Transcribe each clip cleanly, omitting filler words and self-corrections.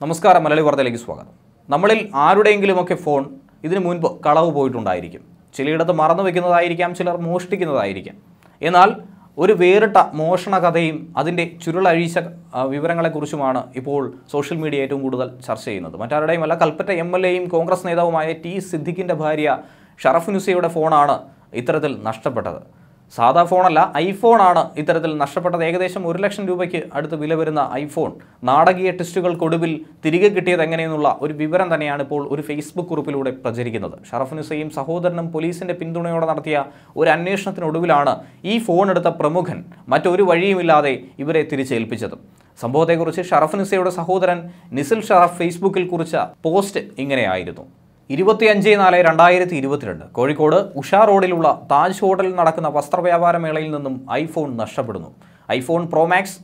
നമസ്കാരം, മലയാളി വാർത്തയിലേക്ക് സ്വാഗതം. നമ്മളിൽ ആരുടെയെങ്കിലുമൊക്കെ ഫോൺ ഇതിനു മുൻപ് കളവ് പോയിട്ടുണ്ടായിരിക്കും. ചിലയിടത്ത് മറന്നു വയ്ക്കുന്നതായിരിക്കാം, ചിലർ മോഷ്ടിക്കുന്നതായിരിക്കാം. എന്നാൽ ഒരു വേറിട്ട മോഷണ കഥയും അതിൻ്റെ ചുരുളഴിച്ച വിവരങ്ങളെക്കുറിച്ചുമാണ് ഇപ്പോൾ സോഷ്യൽ മീഡിയ ഏറ്റവും കൂടുതൽ ചർച്ച ചെയ്യുന്നത്. മറ്റാരുടെയുമല്ല, കൽപ്പറ്റ MLAയും കോൺഗ്രസ് നേതാവുമായ സിദ്ദിഖിൻ്റെ ഭാര്യ ഷറഫുനുസയുടെ ഫോണാണ് ഇത്തരത്തിൽ നഷ്ടപ്പെട്ടത്. സാധാ ഫോണല്ല, ഐഫോണാണ് ഇത്തരത്തിൽ നഷ്ടപ്പെട്ടത്. ഏകദേശം 1 ലക്ഷം രൂപയ്ക്ക് അടുത്ത് വില വരുന്ന ഐഫോൺ നാടകീയ ടെസ്റ്റുകൾക്കൊടുവിൽ തിരികെ കിട്ടിയത് എങ്ങനെയെന്നുള്ള ഒരു വിവരം തന്നെയാണ് ഇപ്പോൾ ഒരു ഫേസ്ബുക്ക് കുറിപ്പിലൂടെ പ്രചരിക്കുന്നത്. ഷറഫുനുസയും സഹോദരനും പോലീസിൻ്റെ പിന്തുണയോടെ നടത്തിയ ഒരു അന്വേഷണത്തിനൊടുവിലാണ് ഈ ഫോൺ എടുത്ത പ്രമുഖൻ മറ്റൊരു വഴിയുമില്ലാതെ ഇവരെ തിരിച്ചേൽപ്പിച്ചത്. സംഭവത്തെക്കുറിച്ച് ഷറഫുനുസയുടെ സഹോദരൻ നിസിൽ ഷറഫ് ഫേസ്ബുക്കിൽ കുറിച്ച പോസ്റ്റ് ഇങ്ങനെയായിരുന്നു. 25/4/2022 കോഴിക്കോട് ഉഷാ റോഡിലുള്ള താജ് ഹോട്ടലിൽ നടക്കുന്ന വസ്ത്രവ്യാപാര മേളയിൽ നിന്നും ഐഫോൺ നഷ്ടപ്പെടുന്നു. ഐഫോൺ പ്രോ മാക്സ്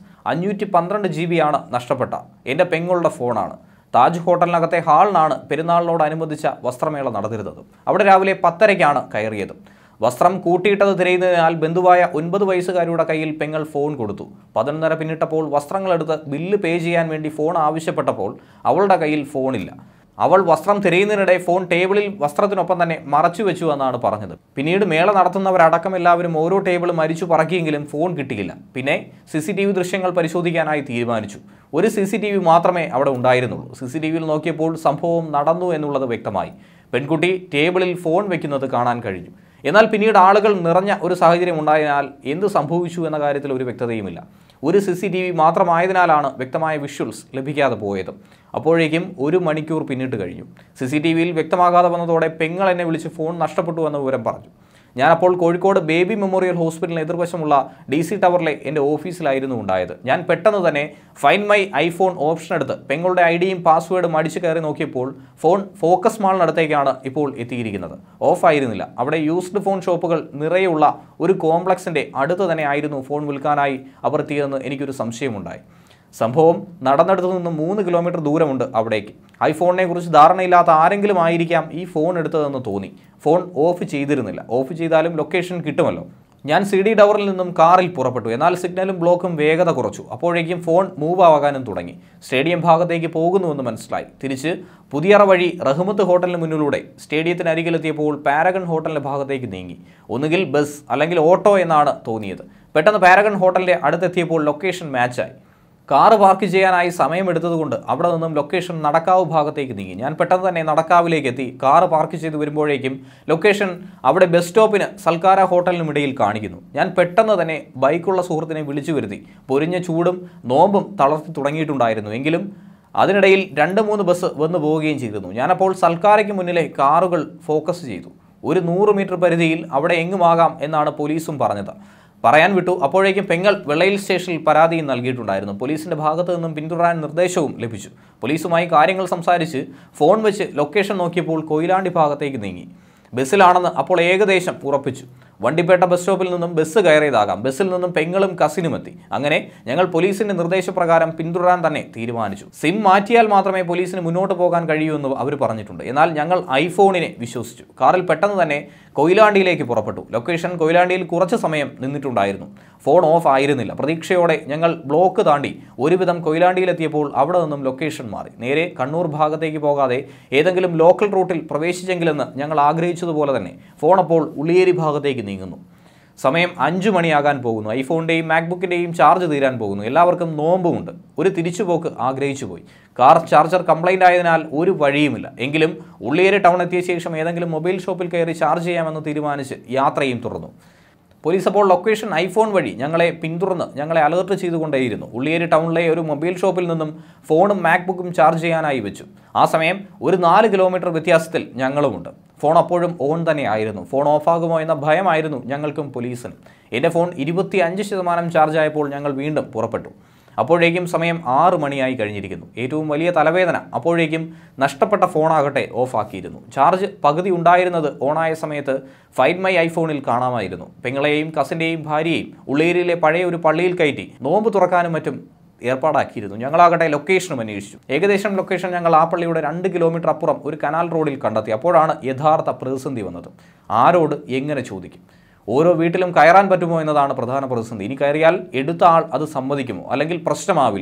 512 GB നഷ്ടപ്പെട്ട എൻ്റെ പെങ്ങളുടെ ഫോണാണ്. താജ് ഹോട്ടലിനകത്തെ ഹാളിനാണ് പെരുന്നാളിനോടനുബന്ധിച്ച വസ്ത്രമേള നടന്നിരുന്നത്. അവിടെ രാവിലെ 10:30 കയറിയത്. വസ്ത്രം കൂട്ടിയിട്ടത് തിരയുന്നതിനാൽ ബന്ധുവായ 9 വയസ്സുകാരിയുടെ കയ്യിൽ പെങ്ങൾ ഫോൺ കൊടുത്തു. 11:30 പിന്നിട്ടപ്പോൾ വസ്ത്രങ്ങളെടുത്ത് ബില്ല് പേ ചെയ്യാൻ വേണ്ടി ഫോൺ ആവശ്യപ്പെട്ടപ്പോൾ അവളുടെ കയ്യിൽ ഫോണില്ല. അവൾ വസ്ത്രം തിരയുന്നതിനിടെ ഫോൺ ടേബിളിൽ വസ്ത്രത്തിനൊപ്പം തന്നെ മറച്ചു വെച്ചു എന്നാണ് പറഞ്ഞത്. പിന്നീട് മേള നടത്തുന്നവരടക്കം എല്ലാവരും ഓരോ ടേബിളും മരിച്ചു പറക്കിയെങ്കിലും ഫോൺ കിട്ടിയില്ല. പിന്നെ CCTV ദൃശ്യങ്ങൾ പരിശോധിക്കാനായി തീരുമാനിച്ചു. ഒരു CCTV മാത്രമേ അവിടെ ഉണ്ടായിരുന്നുള്ളൂ. CCTVയിൽ നോക്കിയപ്പോൾ സംഭവം നടന്നു എന്നുള്ളത് വ്യക്തമായി. പെൺകുട്ടി ടേബിളിൽ ഫോൺ വെക്കുന്നത് കാണാൻ കഴിഞ്ഞു. എന്നാൽ പിന്നീട് ആളുകൾ നിറഞ്ഞ ഒരു സാഹചര്യം ഉണ്ടായതിനാൽ എന്ത് സംഭവിച്ചു എന്ന കാര്യത്തിൽ ഒരു വ്യക്തതയുമില്ല. ഒരു CCTV മാത്രമായതിനാലാണ് വ്യക്തമായ വിഷ്വൽസ് ലഭിക്കാതെ പോയത്. അപ്പോഴേക്കും 1 മണിക്കൂർ പിന്നിട്ട് കഴിഞ്ഞു. CCTVയിൽ വ്യക്തമാകാതെ വന്നതോടെ പെങ്ങൾ എന്നെ വിളിച്ച് ഫോൺ നഷ്ടപ്പെട്ടു എന്ന വിവരം പറഞ്ഞു. ഞാനപ്പോൾ കോഴിക്കോട് ബേബി മെമ്മോറിയൽ ഹോസ്പിറ്റലിന് എതിർവശമുള്ള DC ടവറിലെ എൻ്റെ ഓഫീസിലായിരുന്നു ഉണ്ടായത്. ഞാൻ പെട്ടെന്ന് തന്നെ ഫൈൻഡ് മൈ ഐഫോൺ ഓപ്ഷൻ എടുത്ത് പെങ്ങളുടെ ID-യും പാസ്വേഡും അടിച്ചു കയറി നോക്കിയപ്പോൾ ഫോൺ ഫോക്കസ് മാളിനടുത്തേക്കാണ് ഇപ്പോൾ എത്തിയിരിക്കുന്നത്. ഓഫായിരുന്നില്ല. അവിടെ യൂസ്ഡ് ഫോൺ ഷോപ്പുകൾ നിറയെയുള്ള ഒരു കോംപ്ലക്സിൻ്റെ അടുത്ത് തന്നെ ആയിരുന്നു ഫോൺ വിൽക്കാനായി അവർ എത്തിയതെന്ന് എനിക്കൊരു സംശയമുണ്ടായി. സംഭവം നടന്നിടത്തു നിന്ന് 3 കിലോമീറ്റർ ദൂരമുണ്ട് അവിടേക്ക്. ഐഫോണിനെ കുറിച്ച് ധാരണയില്ലാത്ത ആരെങ്കിലും ആയിരിക്കാം ഈ ഫോൺ എടുത്തതെന്ന് തോന്നി. ഫോൺ ഓഫ് ചെയ്തിരുന്നില്ല. ഓഫ് ചെയ്താലും ലൊക്കേഷൻ കിട്ടുമല്ലോ. ഞാൻ CD ടവറിൽ നിന്നും കാറിൽ പുറപ്പെട്ടു. എന്നാൽ സിഗ്നലും ബ്ലോക്കും വേഗത കുറച്ചു. അപ്പോഴേക്കും ഫോൺ മൂവ് ആകാനും തുടങ്ങി. സ്റ്റേഡിയം ഭാഗത്തേക്ക് പോകുന്നുവെന്ന് മനസ്സിലായി. തിരിച്ച് പുതിയറ വഴി റഹ്മത്ത് ഹോട്ടലിന് മുന്നിലൂടെ സ്റ്റേഡിയത്തിനരികിലെത്തിയപ്പോൾ പാരഗൺ ഹോട്ടലിൻ്റെ ഭാഗത്തേക്ക് നീങ്ങി. ഒന്നുകിൽ ബസ് അല്ലെങ്കിൽ ഓട്ടോ എന്നാണ് തോന്നിയത്. പെട്ടെന്ന് പാരഗൺ ഹോട്ടലിൻ്റെ അടുത്തെത്തിയപ്പോൾ ലൊക്കേഷൻ മാച്ചായി. കാറ് പാർക്ക് ചെയ്യാനായി സമയമെടുത്തതുകൊണ്ട് അവിടെ നിന്നും ലൊക്കേഷൻ നടക്കാവ് ഭാഗത്തേക്ക് നീങ്ങി. ഞാൻ പെട്ടെന്ന് തന്നെ നടക്കാവിലേക്ക് എത്തി. കാറ് പാർക്ക് ചെയ്ത് വരുമ്പോഴേക്കും ലൊക്കേഷൻ അവിടെ ബസ് സ്റ്റോപ്പിന് സൽക്കാര ഹോട്ടലിനുമിടയിൽ കാണിക്കുന്നു. ഞാൻ പെട്ടെന്ന് തന്നെ ബൈക്കുള്ള സുഹൃത്തിനെ വിളിച്ചു വരുത്തി. പൊരിഞ്ഞ ചൂടും നോമ്പും തളർത്തി തുടങ്ങിയിട്ടുണ്ടായിരുന്നു. എങ്കിലും അതിനിടയിൽ 2-3 ബസ് വന്നു പോവുകയും ചെയ്തിരുന്നു. ഞാനപ്പോൾ സൽക്കാരയ്ക്ക് മുന്നിലെ കാറുകൾ ഫോക്കസ് ചെയ്തു. ഒരു 100 മീറ്റർ പരിധിയിൽ അവിടെ എങ്ങുമാകാം എന്നാണ് പോലീസും പറഞ്ഞത്. പറയാൻ വിട്ടു. അപ്പോഴേക്കും പെങ്ങൾ വെള്ളയിൽ സ്റ്റേഷനിൽ പരാതിയും നൽകിയിട്ടുണ്ടായിരുന്നു. പോലീസിൻ്റെ ഭാഗത്തു നിന്നും പിന്തുടരാൻ നിർദ്ദേശവും ലഭിച്ചു. പോലീസുമായി കാര്യങ്ങൾ സംസാരിച്ച് ഫോൺ വെച്ച് ലൊക്കേഷൻ നോക്കിയപ്പോൾ കൊയിലാണ്ടി ഭാഗത്തേക്ക് നീങ്ങി. ബസ്സിലാണെന്ന് അപ്പോൾ ഏകദേശം ഉറപ്പിച്ചു. വണ്ടിപ്പേട്ട ബസ് സ്റ്റോപ്പിൽ നിന്നും ബസ് കയറിയതാകാം. ബസ്സിൽ നിന്നും പെങ്ങളും കസിനും എത്തി. അങ്ങനെ ഞങ്ങൾ പോലീസിൻ്റെ നിർദ്ദേശപ്രകാരം പിന്തുടരാൻ തന്നെ തീരുമാനിച്ചു. സിം മാറ്റിയാൽ മാത്രമേ പോലീസിന് മുന്നോട്ട് പോകാൻ കഴിയൂ എന്ന് അവർ പറഞ്ഞിട്ടുണ്ട്. എന്നാൽ ഞങ്ങൾ ഐഫോണിനെ വിശ്വസിച്ചു. കാറിൽ പെട്ടെന്ന് തന്നെ കൊയിലാണ്ടിയിലേക്ക് പുറപ്പെട്ടു. ലൊക്കേഷൻ കൊയിലാണ്ടിയിൽ കുറച്ച് സമയം നിന്നിട്ടുണ്ടായിരുന്നു. ഫോൺ ഓഫ് ആയിരുന്നില്ല. പ്രതീക്ഷയോടെ ഞങ്ങൾ ബ്ലോക്ക് താണ്ടി ഒരുവിധം കൊയിലാണ്ടിയിലെത്തിയപ്പോൾ അവിടെ നിന്നും ലൊക്കേഷൻ മാറി. നേരെ കണ്ണൂർ ഭാഗത്തേക്ക് പോകാതെ ഏതെങ്കിലും ലോക്കൽ റൂട്ടിൽ പ്രവേശിച്ചെങ്കിലെന്ന് ഞങ്ങൾ ആഗ്രഹിച്ചതുപോലെ തന്നെ ഫോൺ അപ്പോൾ ഉള്ളിയേരി ഭാഗത്തേക്ക് നീങ്ങുന്നു. സമയം 5 മണിയാകാൻ പോകുന്നു. ഐഫോണിൻ്റെയും മാക്ബുക്കിൻ്റെയും ചാർജ് തീരാൻ പോകുന്നു. എല്ലാവർക്കും നോമ്പുമുണ്ട്. ഒരു തിരിച്ചുപോക്ക് ആഗ്രഹിച്ചു പോയി. കാർ ചാർജർ കംപ്ലൈൻ്റ് ആയതിനാൽ ഒരു വഴിയുമില്ല. എങ്കിലും ഉള്ളിയേരി ടൗൺ എത്തിയ ശേഷം ഏതെങ്കിലും മൊബൈൽ ഷോപ്പിൽ കയറി ചാർജ് ചെയ്യാമെന്ന് തീരുമാനിച്ച് യാത്രയും തുടർന്നു. പോലീസ് അപ്പോൾ ലൊക്കേഷൻ ഐഫോൺ വഴി ഞങ്ങളെ പിന്തുടർന്ന് ഞങ്ങളെ അലേർട്ട് ചെയ്തുകൊണ്ടേയിരുന്നു. ഉള്ളിയേരി ടൗണിലെ ഒരു മൊബൈൽ ഷോപ്പിൽ നിന്നും ഫോണും മാക്ബുക്കും ചാർജ് ചെയ്യാനായി വെച്ചു. ആ സമയം ഒരു 4 കിലോമീറ്റർ വ്യത്യാസത്തിൽ ഞങ്ങളുമുണ്ട്. ഫോൺ അപ്പോഴും ഓൺ തന്നെ ആയിരുന്നു. ഫോൺ ഓഫാകുമോ എന്ന ഭയമായിരുന്നു ഞങ്ങൾക്കും പോലീസിനും. എൻ്റെ ഫോൺ 25% ചാർജായപ്പോൾ ഞങ്ങൾ വീണ്ടും പുറപ്പെട്ടു. അപ്പോഴേക്കും സമയം 6 മണിയായി കഴിഞ്ഞിരിക്കുന്നു. ഏറ്റവും വലിയ തലവേദന അപ്പോഴേക്കും നഷ്ടപ്പെട്ട ഫോണാകട്ടെ ഓഫാക്കിയിരുന്നു. ചാർജ് പകുതി ഉണ്ടായിരുന്നത് ഓണായ സമയത്ത് ഫൈൻഡ് മൈ ഐഫോണിൽ കാണാമായിരുന്നു. പെങ്ങളെയും കസിൻ്റെയും ഭാര്യയെയും ഉള്ളേരിയിലെ പഴയ ഒരു പള്ളിയിൽ കയറ്റി നോമ്പ് തുറക്കാനും മറ്റും ഏർപ്പാടാക്കിയിരുന്നു. ഞങ്ങളാകട്ടെ ലൊക്കേഷനും അന്വേഷിച്ചു. ഏകദേശം ലൊക്കേഷൻ ഞങ്ങൾ ആ പള്ളിയുടെ 2 കിലോമീറ്റർ അപ്പുറം ഒരു കനാൽ റോഡിൽ കണ്ടെത്തി. അപ്പോഴാണ് യഥാർത്ഥ പ്രതിസന്ധി വന്നത്. ആരോട് എങ്ങനെ ചോദിക്കും? ഓരോ വീട്ടിലും കയറാൻ പറ്റുമോ എന്നതാണ് പ്രധാന പ്രതിസന്ധി. ഇനി കയറിയാൽ എടുത്ത ആൾ അത് സമ്മതിക്കുമോ? അല്ലെങ്കിൽ പ്രശ്നമാവില്ലേ?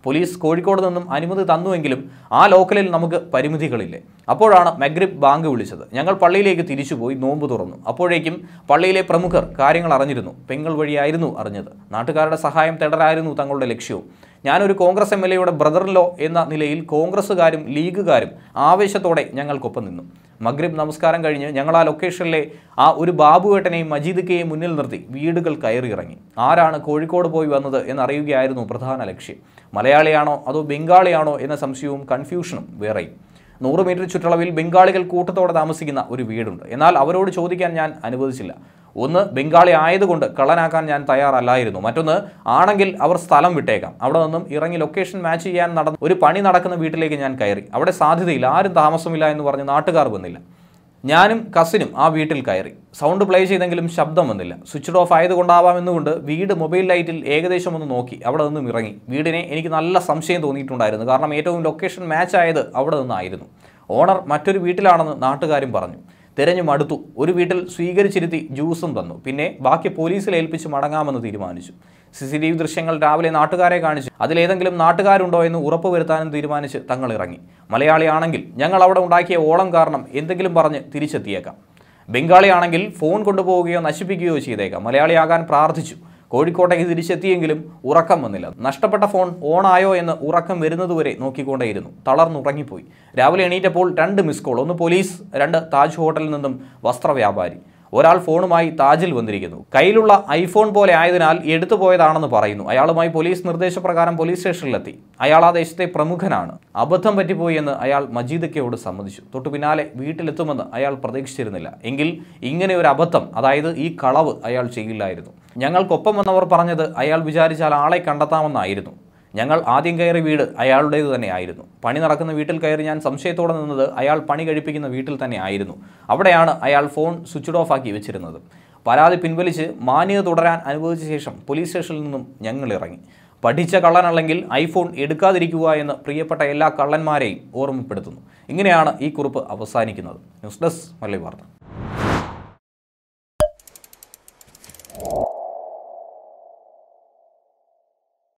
പോലീസ് കോഴിക്കോട് നിന്നും അനുമതി തന്നുവെങ്കിലും ആ ലോക്കലിൽ നമുക്ക് പരിമിതികളില്ലേ. അപ്പോഴാണ് മഗ്രിബ് ബാങ്ക് വിളിച്ചത്. ഞങ്ങൾ പള്ളിയിലേക്ക് തിരിച്ചുപോയി നോമ്പ് തുറന്നു. അപ്പോഴേക്കും പള്ളിയിലെ പ്രമുഖർ കാര്യങ്ങൾ അറിഞ്ഞിരുന്നു. പെങ്ങൾ വഴിയായിരുന്നു അറിഞ്ഞത്. നാട്ടുകാരുടെ സഹായം തേടലായിരുന്നു തങ്ങളുടെ ലക്ഷ്യവും. ഞാനൊരു കോൺഗ്രസ് MLAയുടെ ബ്രദറിലോ എന്ന നിലയിൽ കോൺഗ്രസ്സുകാരും ലീഗുകാരും ആവേശത്തോടെ ഞങ്ങൾക്കൊപ്പം നിന്നു. മഗ്രിബ് നമസ്കാരം കഴിഞ്ഞ് ഞങ്ങൾ ആ ലൊക്കേഷനിലെ ആ ഒരു ബാബുവേട്ടനെയും മജീദിക്കയെയും മുന്നിൽ നിർത്തി വീടുകൾ കയറിയിറങ്ങി. ആരാണ് കോഴിക്കോട് പോയി വന്നത് എന്നറിയുകയായിരുന്നു പ്രധാന ലക്ഷ്യം. മലയാളിയാണോ അതോ ബംഗാളിയാണോ എന്ന സംശയവും കൺഫ്യൂഷനും വേറെയും. 100 മീറ്റർ ചുറ്റളവിൽ ബംഗാളികൾ കൂട്ടത്തോടെ താമസിക്കുന്ന ഒരു വീടുണ്ട്. എന്നാൽ അവരോട് ചോദിക്കാൻ ഞാൻ അനുവദിച്ചില്ല. ഒന്ന്, ബംഗാളി ആയതുകൊണ്ട് കള്ളനാക്കാൻ ഞാൻ തയ്യാറല്ലായിരുന്നു. മറ്റൊന്ന്, ആണെങ്കിൽ അവർ സ്ഥലം വിട്ടേക്കാം. അവിടെ നിന്നും ഇറങ്ങി ലൊക്കേഷൻ മാച്ച് ചെയ്യാൻ നടന്ന ഒരു പണി നടക്കുന്ന വീട്ടിലേക്ക് ഞാൻ കയറി. അവിടെ സാധ്യതയില്ല, ആരും താമസമില്ല എന്ന് പറഞ്ഞ് നാട്ടുകാർ വന്നില്ല. ഞാനും കസിനും ആ വീട്ടിൽ കയറി. സൗണ്ട് പ്ലേ ചെയ്തെങ്കിലും ശബ്ദം വന്നില്ല. സ്വിച്ച് ഓഫ് ആയതുകൊണ്ടാവാമെന്നുകൊണ്ട് വീട് മൊബൈൽ ലൈറ്റിൽ ഏകദേശം ഒന്ന് നോക്കി അവിടെ നിന്നും ഇറങ്ങി. വീടിനെ എനിക്ക് നല്ല സംശയം തോന്നിയിട്ടുണ്ടായിരുന്നു. കാരണം ഏറ്റവും ലൊക്കേഷൻ മാച്ച് ആയത് അവിടെ നിന്നായിരുന്നു. ഓണർ മറ്റൊരു വീട്ടിലാണെന്ന് നാട്ടുകാരും പറഞ്ഞു. തിരഞ്ഞു മടുത്തു. ഒരു വീട്ടിൽ സ്വീകരിച്ചിരുത്തി ജ്യൂസും തന്നു. പിന്നെ ബാക്കി പോലീസിൽ ഏൽപ്പിച്ച് മടങ്ങാമെന്ന് തീരുമാനിച്ചു. CCTV ദൃശ്യങ്ങൾ രാവിലെ നാട്ടുകാരെ കാണിച്ചു. അതിലേതെങ്കിലും നാട്ടുകാരുണ്ടോ എന്ന് ഉറപ്പുവരുത്താനും തീരുമാനിച്ച് തങ്ങൾ ഇറങ്ങി. മലയാളിയാണെങ്കിൽ ഞങ്ങൾ അവിടെ ഉണ്ടാക്കിയ ഓളം കാരണം എന്തെങ്കിലും പറഞ്ഞ് തിരിച്ചെത്തിയേക്കാം. ബംഗാളിയാണെങ്കിൽ ഫോൺ കൊണ്ടുപോവുകയോ നശിപ്പിക്കുകയോ ചെയ്തേക്കാം. മലയാളിയാകാൻ പ്രാർത്ഥിച്ചു. കോഴിക്കോട്ടേക്ക് തിരിച്ചെത്തിയെങ്കിലും ഉറക്കം വന്നില്ല. നഷ്ടപ്പെട്ട ഫോൺ ഓണായോ എന്ന് ഉറക്കം വരുന്നതുവരെ നോക്കിക്കൊണ്ടേയിരുന്നു. തളർന്നുറങ്ങിപ്പോയി. രാവിലെ എണീറ്റപ്പോൾ 2 മിസ് കോൾ. 1 പോലീസ്, 2 താജ് ഹോട്ടലിൽ നിന്നും വസ്ത്രവ്യാപാരി. ഒരാൾ ഫോണുമായി താജിൽ വന്നിരിക്കുന്നു. കയ്യിലുള്ള iPhone പോലെ ആയതിനാൽ എടുത്തുപോയതാണെന്ന് പറയുന്നു. അയാളുമായി പോലീസ് നിർദ്ദേശപ്രകാരം പോലീസ് സ്റ്റേഷനിലെത്തി. അയാൾ ആ ദേശത്തെ പ്രമുഖനാണ്. അബദ്ധം പറ്റിപ്പോയി എന്ന് അയാൾ മജീദക്കയോട് സമ്മതിച്ചു. തൊട്ടു പിന്നാലെ വീട്ടിലെത്തുമെന്ന് അയാൾ പ്രതീക്ഷിച്ചിരുന്നില്ല. എങ്കിൽ ഇങ്ങനെ ഒരു അബദ്ധം, അതായത് ഈ കളവ് അയാൾ ചെയ്യില്ലായിരുന്നു. ഞങ്ങൾക്കൊപ്പം വന്നവർ പറഞ്ഞത് അയാൾ വിചാരിച്ചാൽ ആളെ കണ്ടെത്താമെന്നായിരുന്നു. ഞങ്ങൾ ആദ്യം കയറി വീട് അയാളുടേത് തന്നെ ആയിരുന്നു. പണി നടക്കുന്ന വീട്ടിൽ കയറി ഞാൻ സംശയത്തോടെ നിന്നത് അയാൾ പണി കഴിപ്പിക്കുന്ന വീട്ടിൽ തന്നെ ആയിരുന്നു. അവിടെയാണ് അയാൾ ഫോൺ സ്വിച്ച് ഓഫ് ആക്കി വെച്ചിരുന്നത്. പരാതി പിൻവലിച്ച് മാന്യത തുടരാൻ അനുവദിച്ച ശേഷം പോലീസ് സ്റ്റേഷനിൽ നിന്നും ഞങ്ങൾ ഇറങ്ങി. പഠിച്ച കള്ളനല്ലെങ്കിൽ iPhone എടുക്കാതിരിക്കുക എന്ന് പ്രിയപ്പെട്ട എല്ലാ കള്ളന്മാരെയും ഓർമ്മപ്പെടുത്തുന്നു. ഇങ്ങനെയാണ് ഈ കുറിപ്പ് അവസാനിക്കുന്നത്. ന്യൂസ് ഡെസ്ക് മലയാളി വാർത്ത.